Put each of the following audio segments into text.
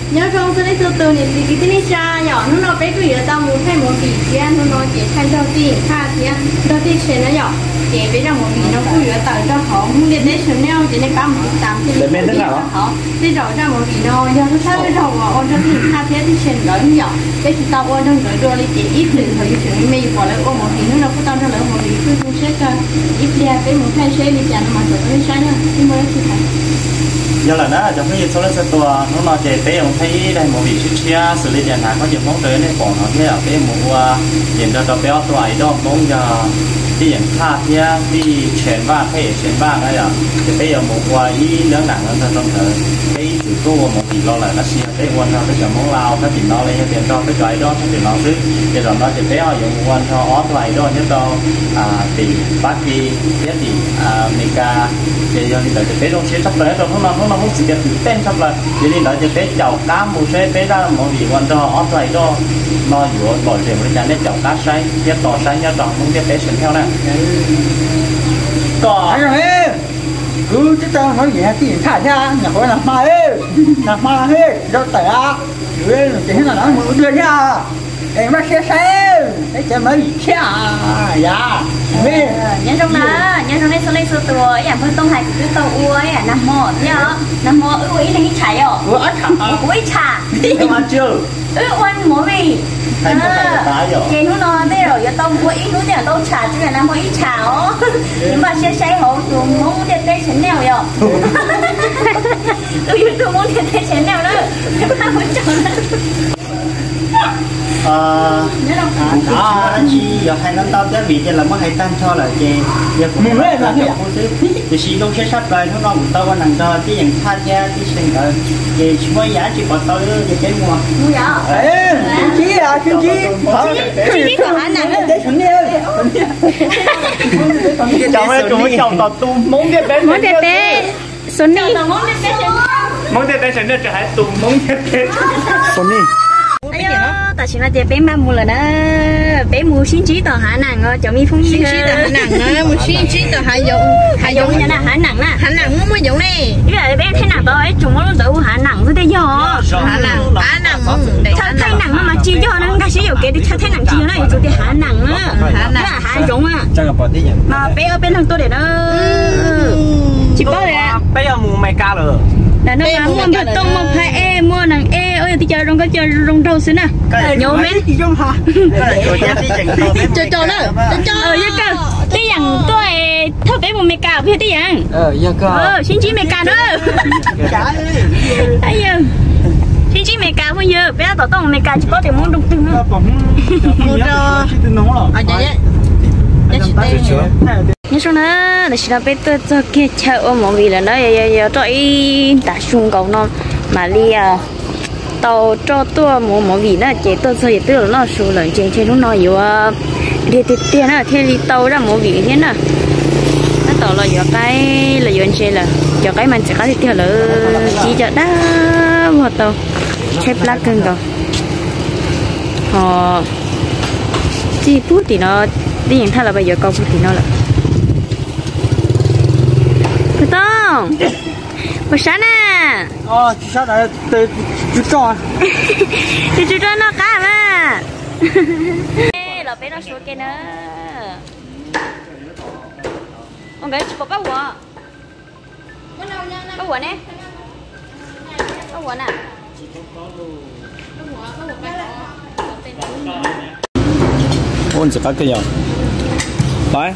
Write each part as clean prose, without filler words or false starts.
nhớ trong số đấy số từ này thì cái này xa nhỏ nó bé cứ ở tao muốn thay một vị kia nó chỉ thay cho tiền pha thì đầu tiên sẽ nó nhỏ chỉ bé ra một vị nó cứ ở tại cho họ muốn đi đến Chanel chỉ nên cam một tám thì họ đi rồi ra một vị nó giờ nó sao đi rồi mà ôn cho tiền pha thế thì sen lớn nhỏ cái thì tao ôn trong rồi đi chỉ ít từ thời chuyện mình bỏ lại ôn một vị nó có tao cho lại một vị cứ không xét cho ít ra cái một thay xe đi chả mà rồi nó sai nữa thì mới thì phải do là đó trong cái số lượngตัวnó chỉ tế ông thấy đây một vị trí chia xử lý điện có nhiều món tới nên bỏ nó thế ở cái một hiện cho béo tuổi đó món giờ đi hiện tha thế đi chuyển ba cái chuyển ba cái à thì bây giờ một ý lớn nặng hơn trong thời cái sự cố một vị lo lại là xia cái quan nó cái giờ món lao cái tiền nó lên tiền cho cái tuổi đó cái tiền nó trước thì rồi nó chỉ béo dùng quan cho ó tuổi đó nhất cho tiền bát đi biết thì mega thì giờ đi tới tế trong chế sắp tới rồi nó không chỉ được tên sắp là thì đi tới tế chậu cá một xe tế ra một vị quan cho ó tuổi đó nó vừa bỏ tiền với nhà nên chậu cá say tiếp tỏ say nhá tròn không tiếp tế chuyển theo này còn rồi cứ chứ tao nói gì cái gì thả ra nhà khối làm ma hết đâu tẻ rồi chỉ là nó một đưa ra em nó xe cái chả mấy xe dạ nhớ trong đây số lấy số tuổi em phân tông hai cái tàu uối nằm mò uối là cái chảy à uối trà em ăn chưa uối mỏ gì cái nó đây rồi giờ tông uối nó để tông trà chứ là nằm uối trà ó nhưng mà xe hổ tụi muốn để tay chén nào vậy tụi muốn để tay chén nào nữa chúng ta muốn chọn đó chị giờ hai năm tao tới vì là mới hay tan cho là chị giờ cũng mới là thì chị đâu sẽ sắp lại nó một tao nặng cho cái dạng tha cha cái sinh ở chị mới giá chị bỏ tao về cái mua chị à chị còn hả nặng để chuẩn đi chồng ơi chúng chồng tao tu muốn cái bé Xuân đi muốn cái bé sẽ nên trở thành tu muốn cái bé Xuân đi ta chỉ là bé mà mua là đó bé mua xin chí tờ hạ nặng rồi cho mi phong xin chí tờ hạ nặng á mua xin chí tờ hạ dụng như là hạ nặng á hạ nặng mới dụng này cái này bé thế nào tôi chúng nó tự hạ nặng với đây giờ hạ nặng thay nặng mà chi cho nó cái sử dụng cái đi thay nặng chi nó này tụi hạ nặng á hạ dụng á mà bé ở bên thằng tôi để nó chỉ có đấy bây giờ mua mày cao rồi là nó mua một tông một hai e mua nàng e ơi thì chờ trong cái chờ rong râu xíu nè nhổ mấy cho nó cho giá cơ tí rằng tôi thâu bé một mẹ cào phía tí rằng giá cơ xin chí mẹ cào nữa bây giờ xin chí mẹ cào bây giờ bé tao tông mẹ cào chỉ có thể muốn đông tưng mua cho nhưng sau đó là chỉ là bé tôi cho cái chợ ở mọi vị là nó cho ý đã xuống cầu nó mà đi tàu cho tôi mọi vị nó chỉ tôi chơi tôi nó số lần trên nó nói nhiều đi tiền á thì đi tàu ra mọi vị thế nào nó tàu là giờ cái là giờ chơi là giờ cái mình chỉ có thể theo là chỉ cho đá một tàu chơi black cưng tàu họ chỉ phút thì nó đi những thay là bây giờ câu phút thì nó là Tông, bữa sáng à? Chú sao đấy, chú cho. Chú cho nó cá mà. Ê, là bé nó xuống kia nữa. Ông bé có bắt quả. Bắt quả nè. Bắt quả nè. ôn sẽ có cái gì? Đấy.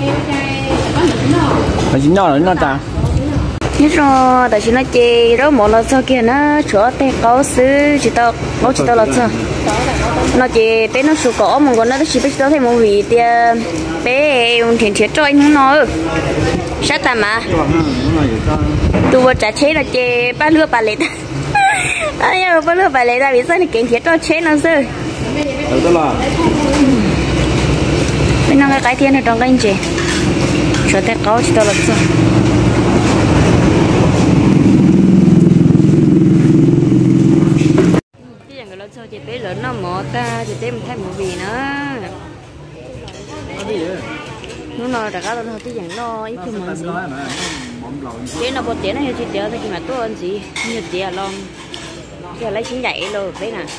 Mà chính nó là ta. Nhất rồi, tại vì nó chê đó một lần sau kia nó chỗ té có xứ chỉ tao là sao? Nó chê bé nó sụt cổ mà còn nó chỉ biết tao thấy một vị tia bé thiệt thiệt cho anh không nói. Sát ta mà. Tôi vừa trả chế là chê ba lừa bà lệ. Ai ơi, ba lừa bà lệ ra vì sao thì kiện thiệt cho chế nó sư. Đó là. Bên nó cái thiên ở trong cái gì? Chỗ té có chỉ tao là sao? Sao chị bé lớn nó mỏ ta chị bé mình thấy một gì nữa nó nói là cái nó tí dạng nó ít không mà gì cái nó bột tiền hay chị tiền thì mà tôi ăn gì nhiều tiền lon giờ lấy chín dậy luôn đấy nè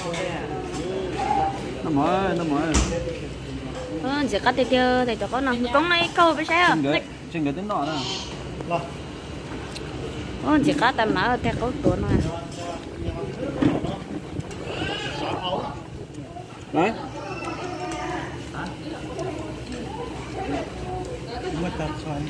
nó mở chỉ có tiêu thì có nó con này câu với sao trên cái tính nọ nè chỉ có tầm nó theo có của nó đấy mất tập xoay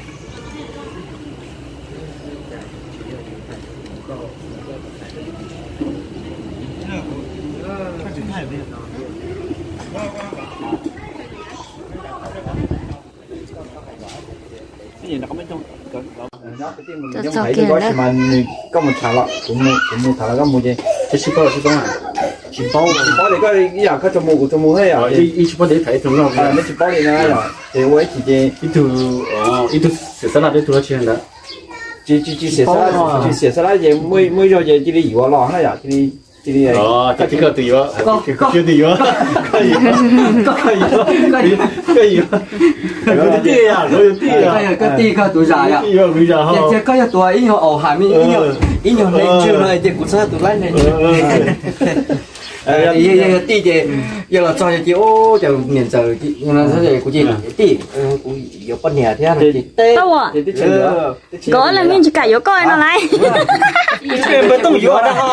cái gì nó có mấy trong giống thấy cái gói mà có một thằng lọ cũng một thằng là có một gì cái ship à ship bao thì cái giờ có trong mua hay à ít ship để thấy trong nó mấy ship bao này nè thì tôi chỉ ít sửa sang lại để tôi chuyện đó chỉ sửa sang lại thì mới rồi chỉ đi vào lọ này à chỉ đi cái cái tự do cái tự do cái gì cái tí cái tuổi già à cái cái tuổi ít họ ở hải mi ít nhiều lên chưa này thì cũng sẽ tụi lấy này tí thì giờ là cho chị ô giờ miền giờ chị nó sẽ của chị tí cũng có bao nhiêu thế này chị tê có là mình chỉ cả yếu coi nó này mới tung yếu đó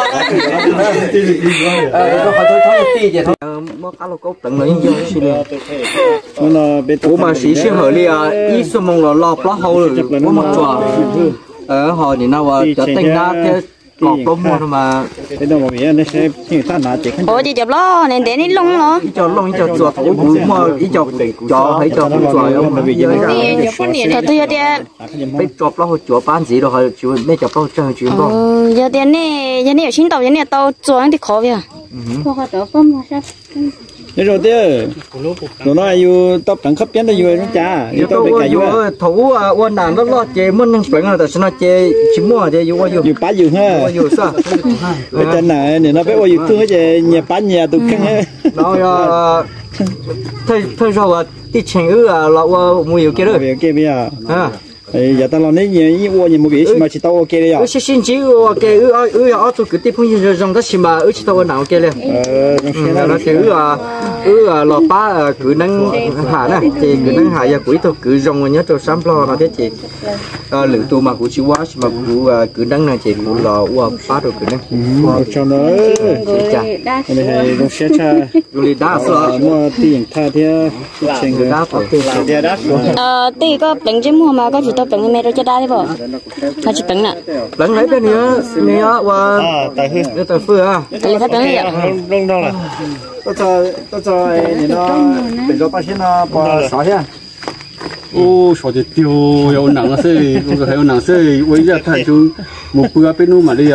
thôi tí thì thôi mất cá lô cốt tận lấy nhiều xí nữa của mà xí xí hở li à ít số mong là lọp lá hậu rồi của một chùa ở họ thì nào cho tinh ra thế cọp lông mua mà cái đó mà bây giờ nó sẽ như ta nói chỉ ủa chị chụp lo nên để đi lông nó ít cho lông ít cho chùa thủ cũng mà ít cho thấy cho chùa ông mà bây giờ thật tôi giờ tiền biết chụp lo chùa bán gì rồi họ chùa mấy chụp lo chơi chuyện đó giờ tiền này giờ này ở trên tàu giờ này tàu chùa thì khó vậy Hoặc là phân mà sao thế rồi thế tụi nó yêu top đẳng cấp biến nó yêu nó cha yêu top bị cả yêu thủ quân đàn nó lo chơi mất năng chuẩn là tại sao nó chơi chỉ mua chơi yêu yêu bá yêu ha yêu sao cái chân này thì nó biết yêu thương cái gì nhà bá nhà tụi khăn á nó thôi rồi đi chèn là mua yêu kia rồi kia bây giờ à giờ ta làm đấy nhiều nhiều một cái mà chỉ tao ok đấy à xin chỉ ok ở tôi cứ tiếp phong như trong đó xin mà chỉ tao nào ok liền nó cứ lò ba cứ nâng hạ nè thì cứ nâng hạ giờ cuối tôi cứ rong nhớ tôi sắm lo là thế chị lượng tôi mà của chị quá mà của cứ nâng này chị của lò ba rồi cứ nâng cho nó này nó sẽ cha rồi đá rồi mua tiền tha thế chuyện người đá phải tiền đá tí có bệnh chứ mua mà có chỉ tao bệnh mẹ rồi cho đa đi bỏ mà chỉ bệnh nè lần lấy cái nữa và tại phư à tại sao bệnh vậy đông đông là tôi cho thì nó bị nó bác sĩ nó bỏ xóa nha ô sao thì tiêu yêu nặng là xây cũng hay nặng xây bây giờ thay chúng một bữa bênนู้mà đi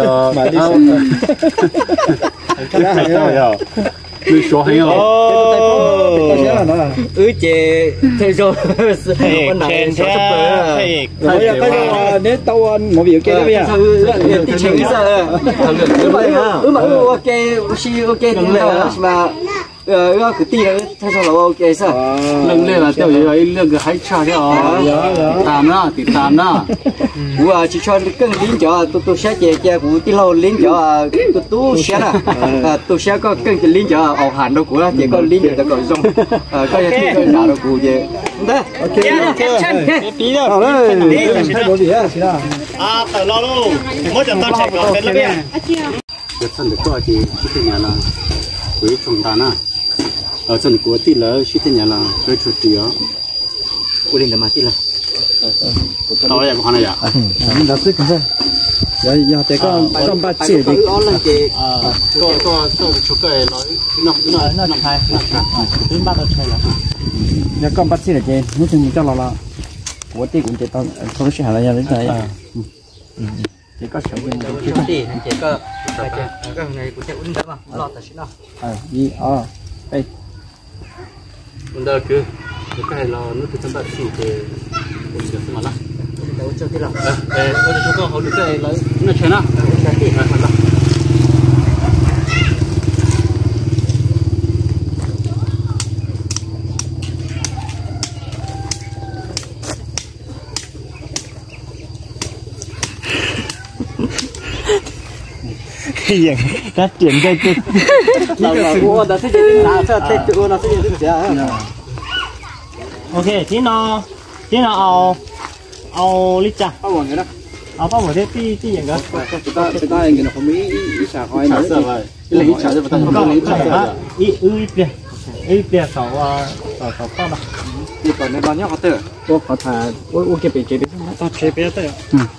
cái này rồi người số hay chị thấy rồi con này số nếu tao một việc kia bây giờ thì chính giờ mà ok đừng mà cái tí đấy thay cho là ok sao lần này là tiêu ấy lượng cái hay cha thế tạm na chỉ cho cái lính cho tôi sẽ che của tí lâu lính cho tôi sẽ là tôi sẽ có cái lính cho ở hàn đâu của chỉ có lính cho còn dùng có gì cái nào đâu của gì đấy ok tí nữa rồi thay đổi gì á tự lo luôn mới cho tao chạy còn cái đấy cái thân được coi thì cái nhà là quý trồng đàn à ở chân của tí là cái nhà là cái chuột tiếu của lính mà tí là tao lại có này à nó sức không giờ thì con ba chỉ thì to chụp cái nó hai đến ba chơi là giờ con ba chỉ là chơi nếu chừng cho là của tí cũng chơi tao không có là nhà đến này chỉ có sầu bên chỉ có cái này của chơi uống đá mà lọt là xí nào gì đây bunda cứ cái này là nó từ trong bát xỉu thì mình được mà lắm đâu chơi cái nào ôi chúng con họ được cái lấy nó chơi nào tiền đã chuyển cho tôi là mua đã thích gì nào sẽ thích tôi nó sẽ gì thích ok chỉ nó ao lít chả bao nhiêu đó ao bao nhiêu thế tí gì đó chúng ta cái nó không ý xả khói nữa cái lấy xả cho chúng ta lấy xả ít tiền sáu bao nào đi còn này bao nhiêu có tiền tôi có thà tôi cái bị chế biến tao chế biến tới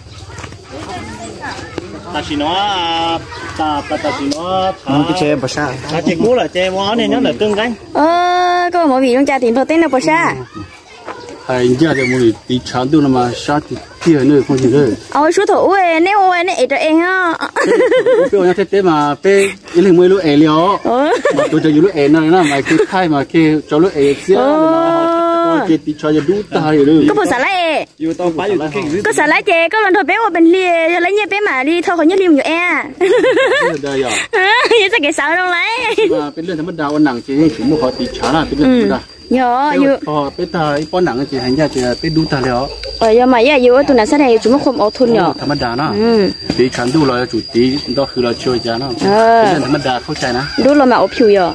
ta chỉ nói ta chỉ nói cái chế bò sa ta chỉ cú là chế món này nó là cưng cái có một vị trong gia đình đầu tiên là bò sa hay giờ thì mình đi chán đâu mà sa thì kia nữa không gì nữa số thủ ấy nếu ấy này cho em ha bây giờ thế mà bây giờ mình mới lúc ấy liao mà tôi cho lúc ấy này na mà cái khai mà cái cho lúc ấy xíu cái đi cho đủ ta rồi có bộ sản lại có sản lại chế có lần thôi bé ở bên lia lấy nhẹ bé mà đi thôi khỏi nhớ liềm nhiều e đây à vậy sao cái sao đâu lấy mà bên lên thằng bắt đầu nặng chế chúng mua họ đi chán à bên lên đó nhớ bên ta ít bọn nặng chế hành ra chế bên đủ ta liao giờ mà giờ tụi nó sẽ này chúng nó không ở thôn nhở thằng bắt đầu nó đi chán đủ rồi chủ tí đóคือเราช่วยจ้าเนาะเป็นธรรมดาเข้าใจนะ đủ rồi mà ở phiêu giờ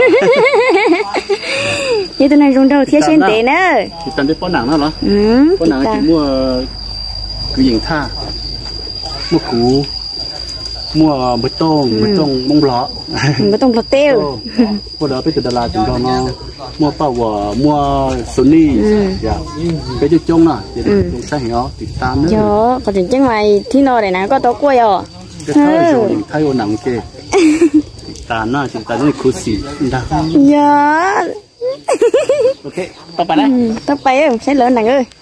như tụi này rong đầu thiết trên té nữa thì tận đến bọn nặng nóเหรอbọn nặng chỉ mua cứยิงท่าmua củ mua bê tông mông lọ bê tông lọt tiêu mua đó bây giờ Đà Lạt chúng ta nó mua power mua Sony dạ cái chỗ trông nè thì chúng ta hiểu thì tam nữa có còn chân mày thì nó để nãy có tao quay rồi cái thôi rồi thay ô nặng kê tàn nó chúng ta nó khó xỉ đã dạ ok tao phải đấy tao phải sẽ lớn nặng ơi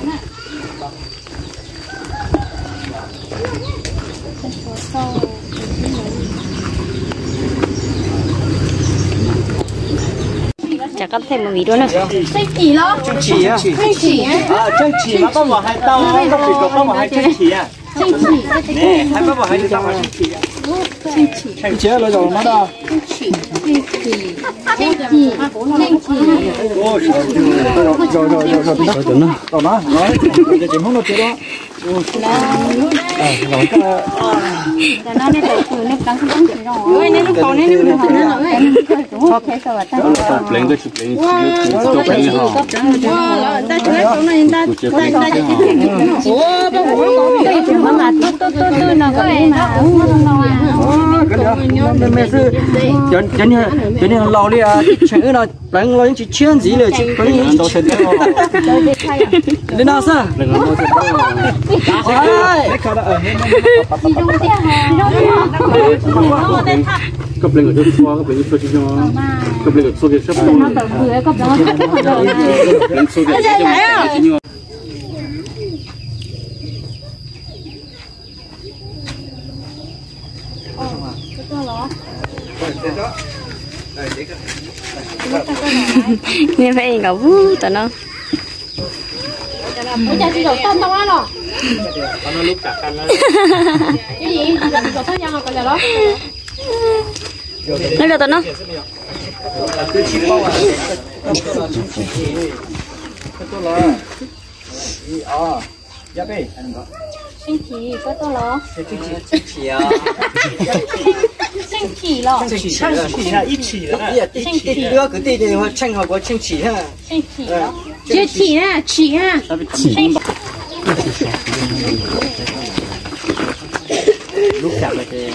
chả có thêm một video nữa chân chỉ lo chân chỉ á chân chỉ mà có một hai tao có bị có một hai chân chỉ à chân chỉ nè hai có một hai tao chân chỉ à chân chỉ là rồi mà đó chân chỉ rồi nó nói giờ chỉ muốn nó chơi đó nó này tới từ này căng căng chỉ rồi nên nó còn nên nó còn nó rồi ok sao vậy ta chụp lên chụp lên họ ta chụp xuống này ta ô bao nhiêu cái chụp mà tôi nó có em mà mẹ sư cho nên lâu đi à chuyện nó bạn lo những chuyện gì rồi chứ có những chuyện đến nào sao cấp lên ở chỗ cấp lên ở chỗ cho cấp lên ở số việc sắp tới lên số việc sắp nghe vậy ngầu vui tao nó bây giờ chị đổ tôm tao ăn rồi nó lúc cả căn cái gì đổ tôm nhau còn là đó nó được tao nó chân chỉ có to lo chân chỉ à chân chỉ lo chân chỉ là ít chỉ đó chân chỉ đưa cái gì thì họ tranh họ có chân chỉ ha chân chỉ đó chưa chỉ ha chỉ ha lúc chạm lại thì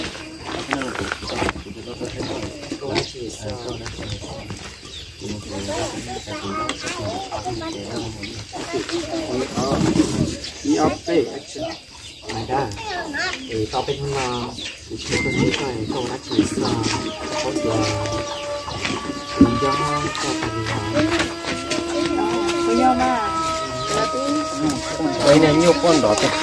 đi up đây mày đã thì tao bên mà thì chơi conนี้ไปเขานัดchỉ saoเขาจะย่อก็ไปหาvậy này nhiều con đỏ thật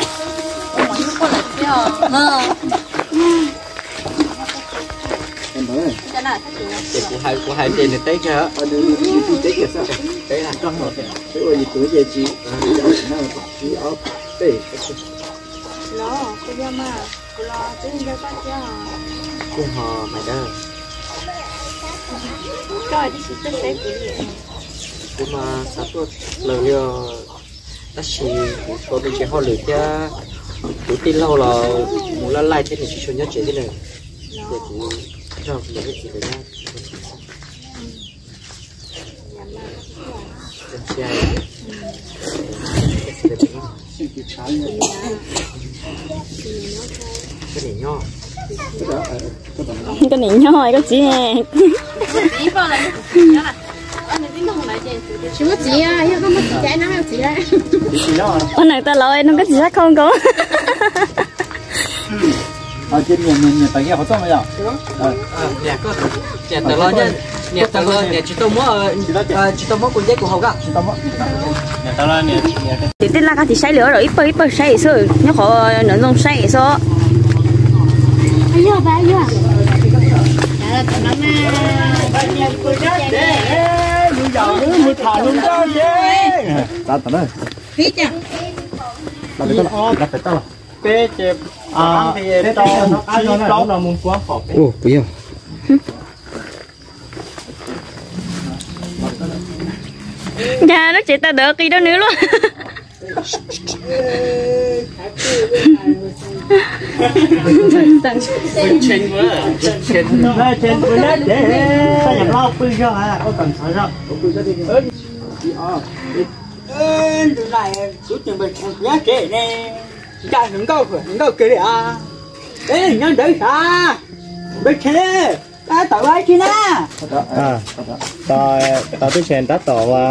của hai tiền này tết chưa ở đây tết kìa sao tết là con một tết rồi gì tuổi về chị chị ốp tết nó cái gì mà lo chứ không có chứ cung hò mày đó coi đi sự tết tết cái gì cũng mà sắp rồi lời giờ ta chỉ có cái họ lựa cho tuổi tin lâu là muốn la lại thế thì chỉ cho nhớ chuyện thế này cái này nhỏ cái gì chúng có gì à, không có gì trái nó hay gì đấy. con này ta nói nó có gì khác không có. trên nhà tại nghe họ xong rồi à? Nhà có nhà tờ lo chứ, nhà tờ lo nhà chỉ tao mua cuốn giấy của họ cả. nhà tao là nhà thì tên là cái thì say lửa rồi ít bơi say rồi nó khó nó dùng say số. Bây giờ bây giờ. Là tụi nó Mưa thả luôn cho chứ. Ta tao đây. phí chứ. Ta phải tao. Bé chẹp thì để to ai nó trống là muốn quá khó. Ồ, bây giờ. Dạ nó chỉ ta đỡ kỳ đó nữa luôn. Trên bữa đấy để sao nhập lao phi cho hả? Có cần phải sao? Từ này số tiền mình nhá kệ nè. Cha đừng câu kệ à. Ê nhớ đợi xa. Bây thế. Ta tao ai chứ na. Tao tới trên ta tao qua.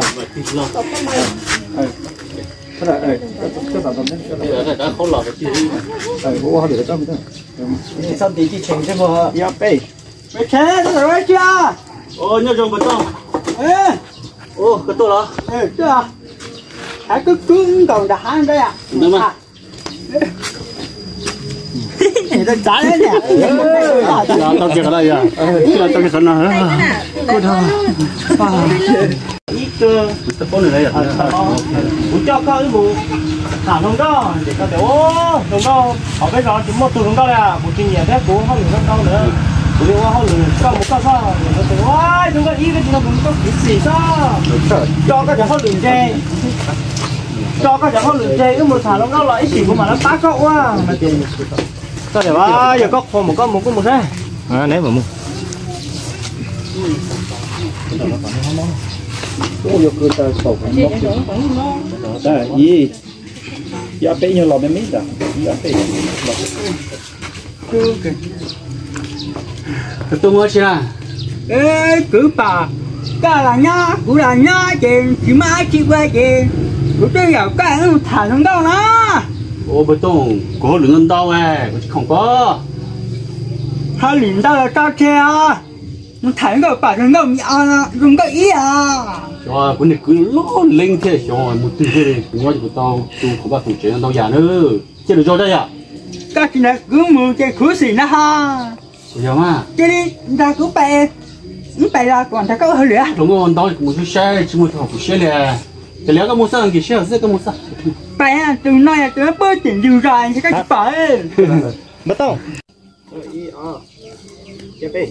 Cái này cái sản phẩm đấy. đã không lọt được gì. Bố họ để cho mình thôi. Sao tí chỉ chỉnh cho mà. Ya bê. Bây thế tao ai chứ. Ô nhớ dùng bật to. Ê. Ô cái to đó. Ê chứ à. Hãy cứ cứng còn đã ăn đây à. Đúng mà. Thì nó trả đấy nè. Tao kia cái này à. Tao kia cái nào. Cô thằng. Ít cơ. Tao có này à. Muốn cho con bù. Thả không đó để con tiểu không đó. Họ biết rõ chúng một tụ không đó là một kinh nghiệm thế cũng không được đâu nữa. Bố họ lười con một con sao. Nó tưởng ôi chúng ta ý cái chúng ta cũng có cái gì sao. Cho các cháu họ lười chê. Cho các cháu họ lười chê cứ một thả không đó là ít chỉ của mà nó bác cậu quá. Sao để ba giờ có một thế. À nấy mà mua. Ôi cái ta sầu nó. Đây gì? Ya bé như lò bé mít à? Ya bé. Tôi mua chưa? Ê cứ bà. Cả là nhá, cũng là nhá chuyện chỉ mai chỉ quay chuyện. Cũng tôi hiểu cái nó thả không đâu nó. Ô bê tông, có lượng đâu không có. Hai liền đâu là tao che à. Nó thả cái bà không đâu à, không có ý à. Rồi, cái này cứ lố lên thế rồi, một tí thế này, nói của tao không bắt thủ chế đâu già nữa. Chết được cho đây à? Các chị này cứ mù cái khứ xỉ nó ha. Giờ mà. Chứ đi, ra cứ bè là còn thấy có hơi lửa. Đúng rồi, tao cũng muốn xe, chỉ muốn thằng phụ xe nè. Cái léo cái mua sang cái xe, cái mua sang. Bè từ nay là từ bớt tiền điều ra cho các chị bà ơi. Bắt tao. Ya bé.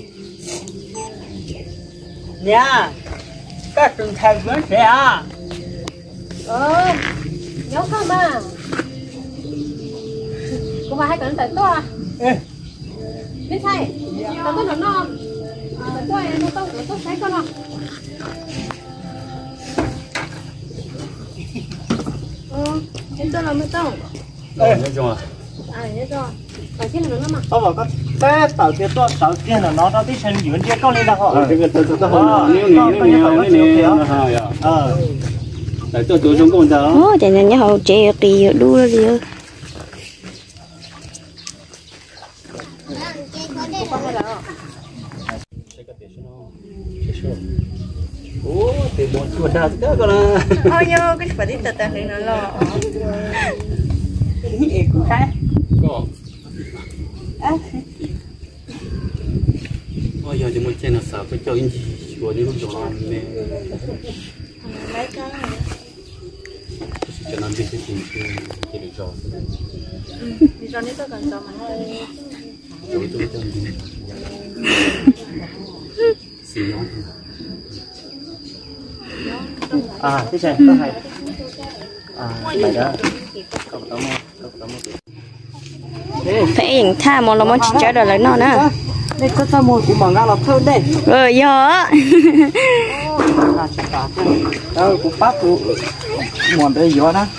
Nha. Các trường thầy vẫn sẽ à. Nhớ không mà. Cô bà hay cần tới to à? Biết sai. Tao có nó. Tới to em nó tao sai con à. Em tôi làm mới tao. Nhớ chưa? À nhớ rồi. Còn cái này nó mà. Tao bảo có bé tàu kia là nó tí chân dưỡng kia con lên đâu họ. Cái tao nếu Đấy tôi trong con đó. Ô chạy nhanh nhau chạy kỳ đu ra đi. Ô thì bọn chuột đào thế con à. Ôi yo cái phải đi tạt này nó lo. Cái cũng khác. Có. Ôi giờ thì một trên là sao phải cho anh chuột đi lúc chỗ nè. Mấy cái cho nên cái gì thì được rồi. đi cho nên tôi cần cho mà hơi. Tôi cho xì nhón. À cái này có hay. Mày đó. Phải tha một là món chỉ cho được lấy nó nè. đây có sao mồi của mà ngã lọt thơm đây giờ đâu cũng bắt của mòn đây gió đó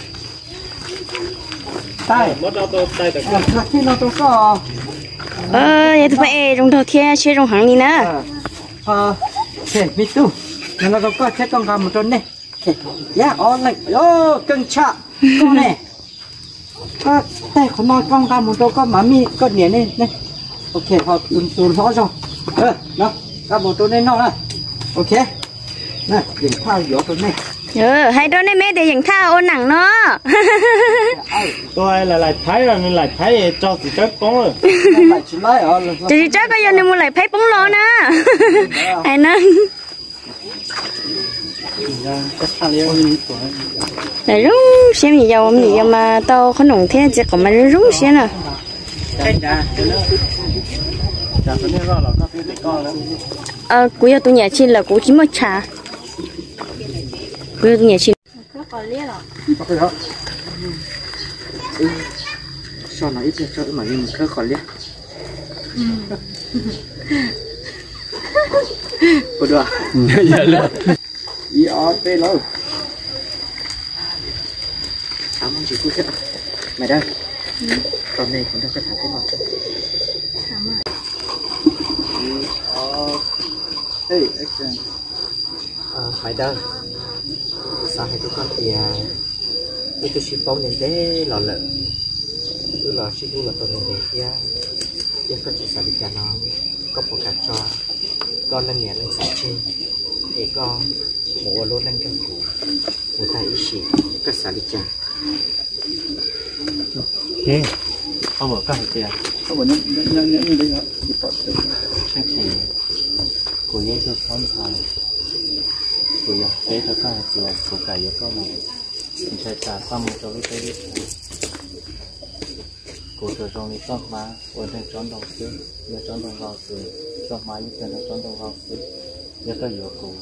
tay khi nó tôi có vậy thì phải trong đầu thiên chơi trong hàng đi nè thế mi tu nó có chết con gà một con này yeah lạnh cưng chạ con này tay của nó con gà một con má mi con nhện này này ok họ tuần rõ rồi nó gà một con này nó này ok này điểm thao gió con này hai đứa này mẹ để dành thao ôn nặng nó tôi là lại thấy rồi nên lại thấy cho chị chết bóng rồi chị chết bây giờ nên mua lại thấy bóng lo nè ai nè để rung xem gì giàu mà tao không nồng thế chỉ còn mà rung xem nè cú giờ tôi nhà chi là cú chỉ mới trà cú giờ tôi nhà chi còn liếc rồi sao nó ít cho mà nhưng khá khỏi liếc có được ý ở đây lâu sáng không chỉ cuối mày đây còn này cũng đã cái thằng cái mặt hey action mày đây sao hay tụi con thì tôi chỉ bóng những cái lò lợn tôi là chỉ là tôi nhìn thấy kia kia có chỉ sao đi cả nó có một cả cho con lên nhẹ lên sạch trên để con mua luôn lên trong củ một tay ít xì có sao đi chả ok không mở cả tiền không có những như đấy đó chắc chỉ của những cái con sao của những cái đó cái tiền của cả những con này mình sẽ trả xong cho cái đi của từ trong đi chọn má của đây chọn đầu tiên giờ chọn đầu vào từ chọn má như thế này chọn đầu vào từ giờ cái yếu của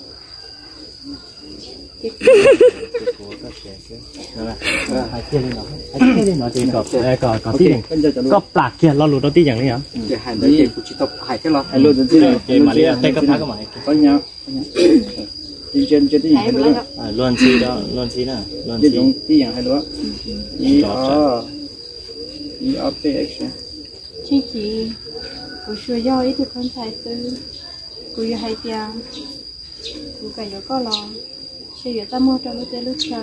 các trẻ chứ hai kia lên nó hai kia lên nó thì có tí này có bạc kia lo lụt đó tí chẳng đấy hả hai đấy của chị tập hai cái lo hai lụt tí này cái mà lấy tay cấp phá cái mà có nhau trên tíอย่างhai đó luôn chi đó luôn chi nè luôn chi tíอย่างhai đó ý ở đây action chị cô chưa do ít được con tài tư cô yêu hai tiếng cô cả yêu có lo sẽ yêu ta mua cho nó tới lúc chờ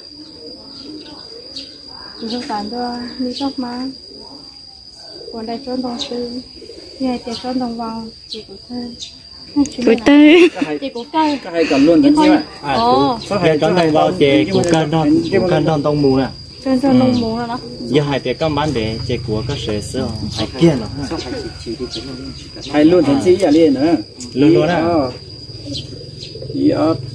cô không tán đó đi chóc má còn đây trốn đồng tư như hai tiếng trốn đồng vào chị của thơ tuổi tư chị của cây hay cầm luôn đấy chứ có hai trốn đồng vào chị của cân đòn tông mù nè trốn đồng mù rồi đó giờ hai tiếng các bạn để chị của các sợi sữa hai kia nó hai luôn thậm chí là liền nữa luôn luôn á ý ở B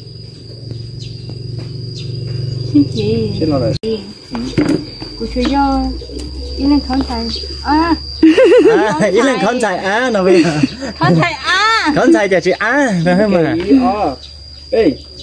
chị chết nó rồi cô chưa do ý lên con tài ý lên con trai nó bây giờ con trai chỉ rồi mà ý ở B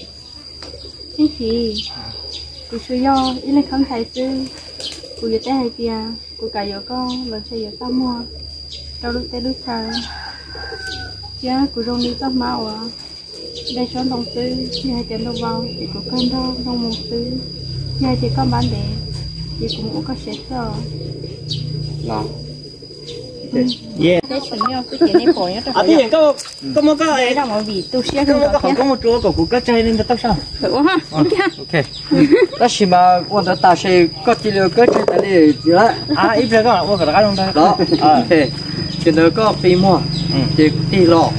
chị cô chưa do ý lên con tài tư cô yêu té hai tia cô cả yêu con lần chơi yêu ta mua đâu lúc té lúc chờ chứ cô rong đi tóc máu à đây chọn đồng tư như hai tiền đồng vào thì cô cân đo đồng một tư như hai tiền con bán để thì cũng có sẽ rồi là yeah cái chuyện nhau cái chuyện này khỏi nhá thì có một cái ra mọi vì tôi sẽ có một chỗ của các trai nên tao sao thử ha ok đó chỉ mà quan trọng ta sẽ có chỉ là cái chuyện này gì đó ít giờ các bạn có cái trong đây đó ok chuyện đó có phi mua thì đi lọ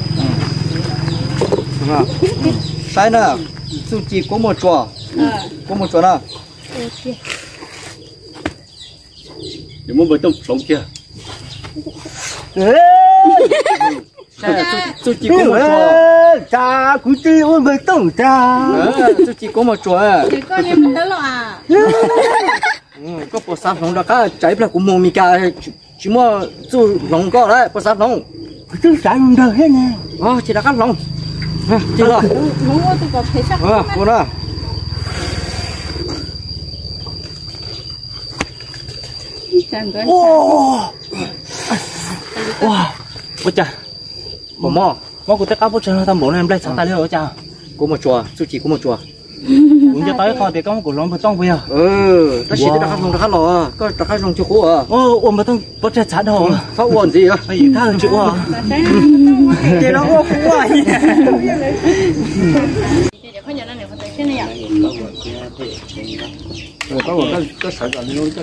sai nè su chỉ có một chỗ nè để muốn bơi tông sống chưa su chỉ có một chỗ cha cũng chỉ muốn bơi tông cha su chỉ có một chỗ thì con em tới rồi à có bộ sáp nóng đó cả trái là của mồm mi cả chỉ mua su nóng có đấy bộ sáp nóng cứ trái không được hết nè chỉ là cắt nóng chị rồi đúng rồi tôi có thấy chắc cô đó ôi cha mò của tất cả bố chân thằng bố này lấy sáng ta liệu ôi cha của một chùa chú chỉ của một chùa cũng cho tới kho thì có một củ lông bự tông bây giờ ta chỉ đã không đã lò có đã không chịu khổ à ôm mà tông bố cha chán đâu phát uổng gì à phải gì tha chịu à thì nó có khổ à có một cái sản phẩm nuôi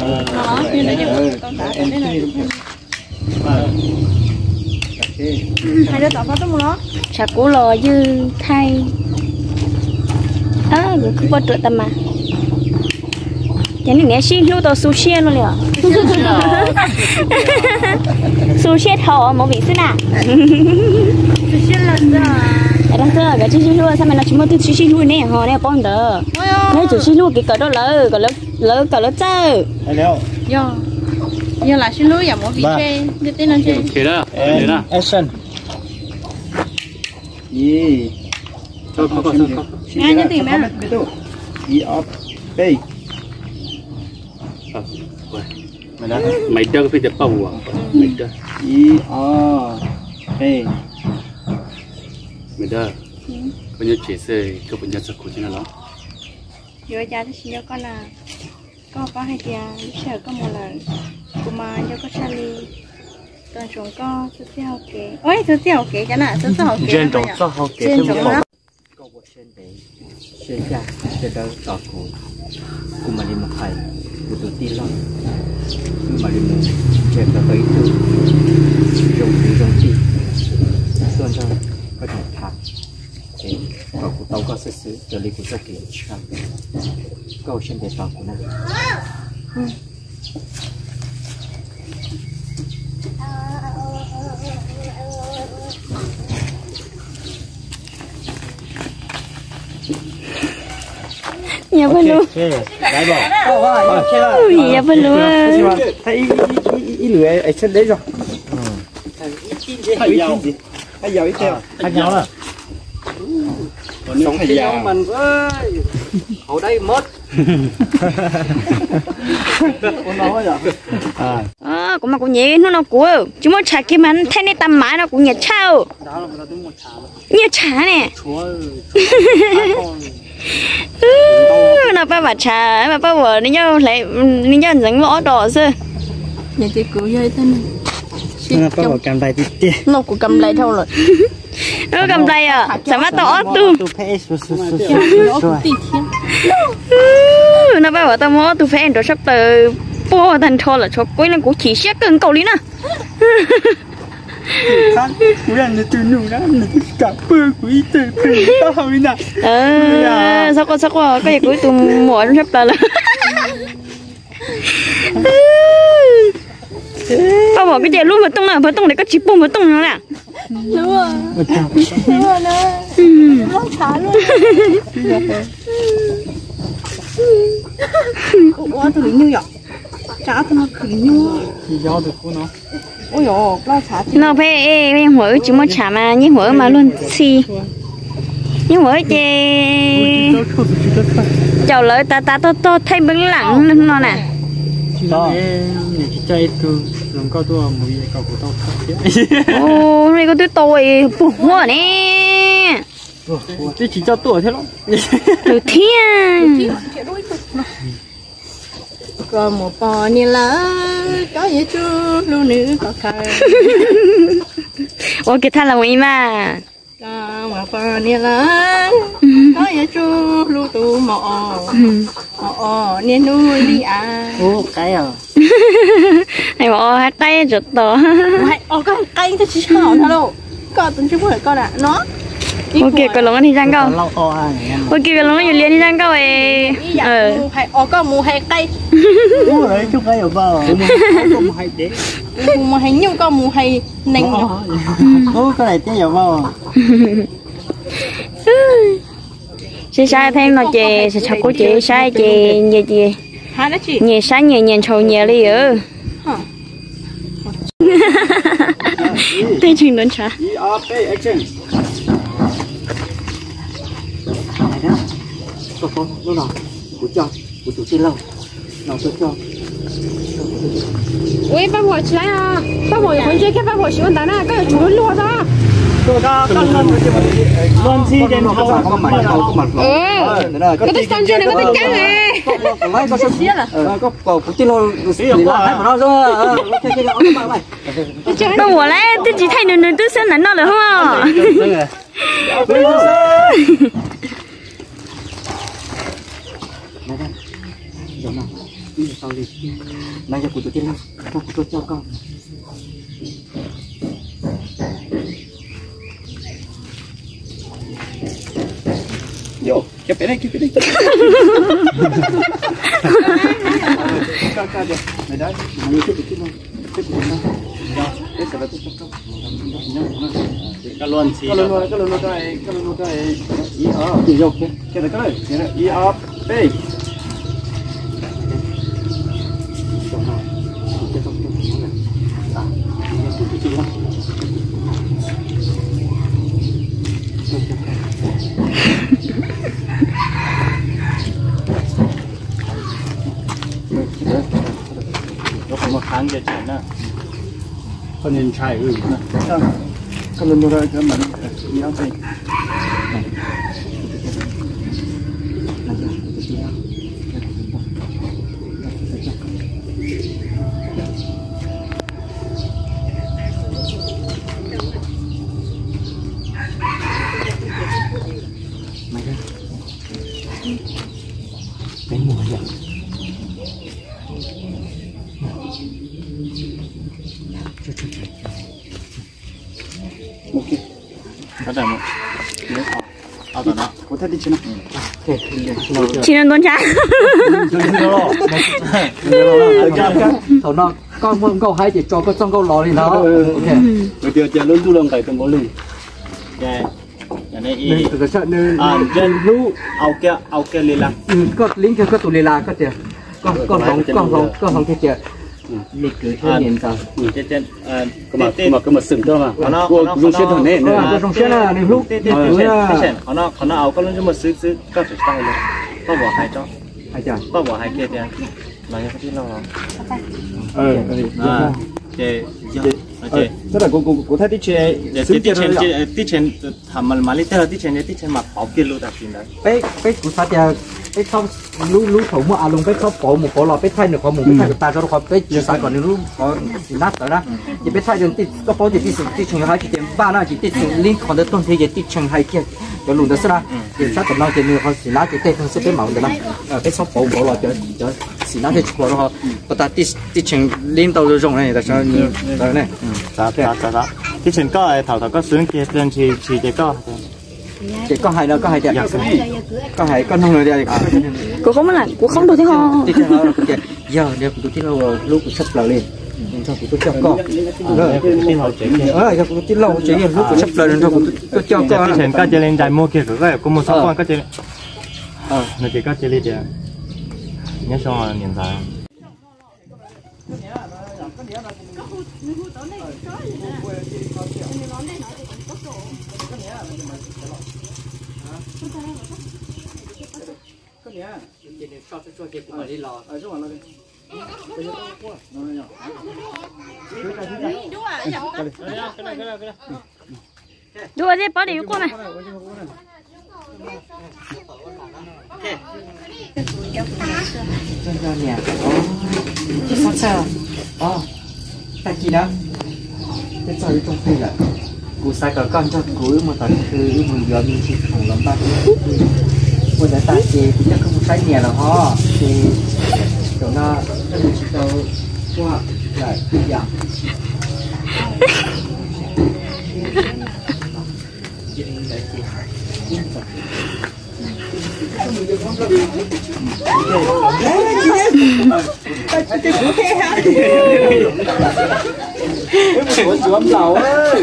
hai đứa tao có tao nó chả cố lò dư thay rồi cứ bắt được tầm mà cái này nè xin lúc tao sushi luôn liền sushi thò một vị xí nè sushi là đang chơi cái sushi luôn sao mày nói chúng nó từ sushi luôn nè họ nè bông đỡ nếu sushi luôn cái cỡ đó lỡ chơi giờ là xin lỗi giảm một vị chơi để tên là chơi thế đó action gì cho có ngay như tìm á gì ở đây mày đỡ phải được bao à mày đỡ gì ở đây mày đỡ bây giờ chỉ sẽ có bây giờ sẽ cố gắng lắm giờ cha thì xin cho con là có hai tia sợ có một lần cô mà cho có Charlie toàn chúng có số tiêu kế ôi số tiêu kế cái nào số tiêu kế trên trong số học kế trên trong đó có một sen để sen ra để đỡ tọt cổ cùng mà đi một thầy của tôi tin lắm mà đi một chuyện là tới từ trong chi xuân ra có thể thả để vào của tàu có sự sự trở lại của gia đình câu sen để tọt của nó nhà bên luôn đấy bỏ nhà bên luôn thấy ý lưỡi ấy chân đấy rồi hay giàu ít theo khác nhau à sống thì nhau mình với ở đây mất cũng mà cũng nhẹ nó của chúng nó chả kia mà thay nên tầm mãi nó cũng nhẹ trâu nhẹ chả nè nó ba bà trà mà ba vợ nó nhau lại nó nhau dẫn lõ đỏ xưa nhà chị cứu dây tên nó có một cầm tay tí nó cũng cầm lấy thôi rồi nó cầm tay à sao mà tỏ tu nó ba vợ tao mua tu phải đồ sắp từ po thành thôi là cho cuối nên cũng chỉ xét cân cầu lý nè cú là từ nụ đó là cả bơ quý từ tao hồi nè sao có cái gì cuối tụi mua nó sắp tới là tao bỏ cái gì luôn mà tung này có chỉ bông mà tung nó nè đúng rồi nè nó thả luôn ủa tụi như vậy trả tụi nó khỉ như thì do được cô nó ôi dồi lo thả nó phải hở chỉ muốn trả mà như hở mà luôn xì như hở chê chào lời ta to thay bứng lặng nó nè đó chị chơi từ lòng cao tua một cái cao của tao ô này có tôi bụng hoa nè tôi chỉ cho tuổi thế lắm từ thiên còn một bò như lá có gì chú lưu nữ có khờ ô cái thằng là gì mà còn một bò như lá có gì chú lưu tụ mọ nên nuôi đi à ô cái à này bỏ hai tay giật to mày con cay thì chỉ hỏng thôi đâu con tuần trước phải con à nó ok cái lồng thì răng câu ok cái lồng như liền thì răng câu ấy hay con mù hay cay mù đấy chút cái ở bao mù hay đấy mù hay nhiều con mù hay nành ô cái này cái ở bao chị sai thêm nó chị sẽ cho cô chị sai chị nhẹ chị hai đó chị nhẹ sai nhẹ trầu nhẹ đi ở tay chừng đến trả cho con lúc nào của chủ tiên lâu nào cho 喂，爸婆起来啊！爸婆回去看爸婆喜欢打那，个主人落啥？ luôn chi đến thâu cái tôi xong chưa này có tôi cắn này. Mấy có sắp xía là có phụ tin luôn xí là hai mà nó rồi. Đâu我来，自己太牛牛都生难到了哈。 Nãy giờ cụ tôi tin lắm, cụ tôi cho con. Yo, cái bé này. Ca đi. Mày đấy, mày cứ tin luôn. Cái cái đó tôi cái luôn chi cái luôn ý ở thì vô cái này ý ở đây nó không có kháng gì chuyện nữa con nhìn trai con luôn rồi cái mình nhớ đây Đến mùa rồi. ok có thể một ao tao đó có thể đi chứ nào chỉ nên con trai Thầu nó con câu hay chỉ cho con trong câu lò thì nó ok rồi giờ luôn tu lòng cái tầm bốn lần ok này ý từ cái sợ nên dân lũ ao kia lì la có lính kia có tụ lì la có tiền con không cái tiền lịch cứ theo nhìn sao trên cái mà sừng thôi mà nó dùng xe thằng này nó dùng xe là lúc nó ao có luôn cho một xứ có phải tay luôn có bỏ hai cho hai chả có bỏ hai kia tiền là như thế nào tức là cô thấy tí trên thầm mà lấy tí trên mặt bảo kia luôn đặt tiền đấy cái của sao giờ cái không lú thủ mua luôn cái không bỏ một lò cái thay được có một cái thay được ta cho nó có cái chỉ sai còn lú có chỉ nát rồi đó chỉ biết thay được tí có bao nhiêu tí chừng hai chỉ tiền ba nó chỉ tí chừng liên còn được tuần thì tí chừng hai kia cho luôn đó sao thì sao còn nó chỉ nhiều họ chỉ nát chỉ tê không sẽ cái màu được lắm cái shop bỏ lò cho chỉ nát thì chua rồi họ ta tí chừng liên đầu rồi này là sao như rồi này dạ tí chừng có thảo có sướng kia trên chỉ chỉ có hai nữa có hai đẹp có hai con không được cô không là cô không được thế không tí chừng nó giờ nếu tôi tin lâu lúc sắp lờ lên cho tôi cho con giờ tôi tin lâu chỉ lúc sắp lờ lên cho tôi cho con tí chừng có chơi lên đại mua kia rồi có một số con có chơi nó chỉ có chơi lên tiền nhớ xong là nhìn thấy đua đi bỏ đi qua này cho nhà sao sao tại gì đó cái trò trong khi là cú sai cả con cho cú mà tậnคือmình giờ mình chỉ không làm ba mình đã tại gì cũng chắc không sai nhà là ho thì chỗ nó mình chỉ đâu qua lại bây giờ chúa lẩu ơi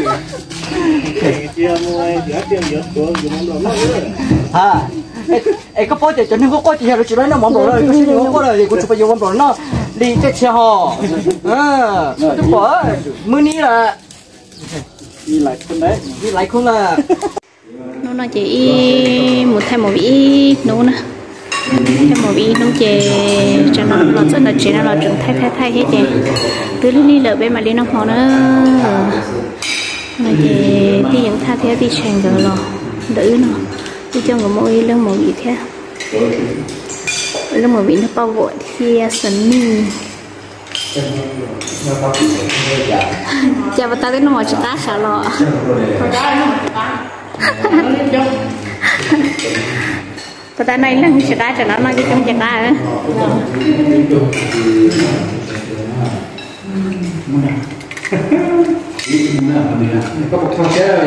có bao giờ cho nên có coi chỉ là chỉ nói nó mỏng rồi có xin nó có rồi cũng chụp bao nhiêu mỏng rồi nó đi chết xe hò tôi bỏ mưa ní là đi lại con đấy đi lại không là nó nói chỉ một thay một ít nấu nè em một ý nông chè cho nó rất là chỉ là trường thay hết chè từ đi lợi bên mà đi nông họ nữa mà chè đi những tha theo đi chèn rồi đỡ nó đi cho người mỗi lưng một vị thế lưng một vị nó bao vội thì sấn mi chào ta đến nó chỉ cá xả lọ và ta này là chỉ cá cho nó cái trong chỉ cá ấy có một con cá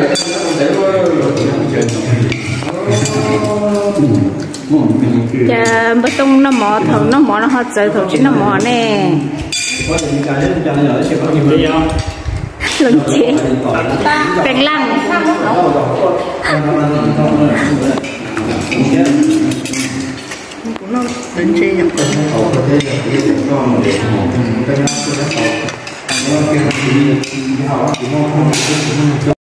chà bữa tung nó mỏ thầu nó họ chơi thầu chứ nó mỏ nè lần chế bèn lăng lần chế nhập